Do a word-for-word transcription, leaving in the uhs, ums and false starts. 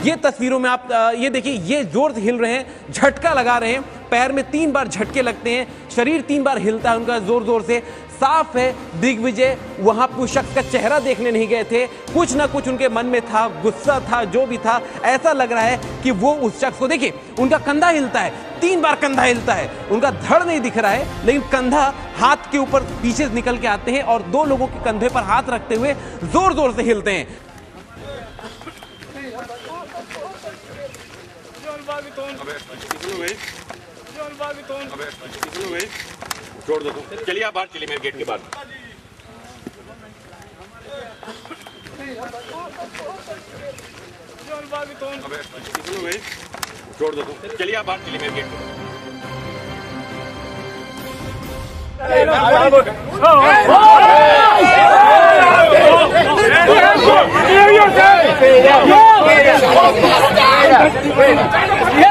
ये तस्वीरों में आप ये देखिए, ये जोर से हिल रहे हैं, झटका लगा रहे हैं, पैर में तीन बार झटके लगते हैं, शरीर तीन बार हिलता है उनका जोर जोर से। साफ है दिग्विजय वहां पर उस शख्स का चेहरा देखने नहीं गए थे, कुछ ना कुछ उनके मन में था, गुस्सा था, जो भी था। ऐसा लग रहा है कि वो उस शख्स को, देखिए उनका कंधा हिलता है, तीन बार कंधा हिलता है, उनका धड़ नहीं दिख रहा है लेकिन कंधा हाथ के ऊपर पीछे निकल के आते हैं और दो लोगों के कंधे पर हाथ रखते हुए जोर जोर से हिलते हैं। छोड़ दो, चलिए आप बाहर चलिए, मेरे गेट के बाहर। छोड़ दो, चलिए आप बाहर चलिए, मेरे गेट के बाहर।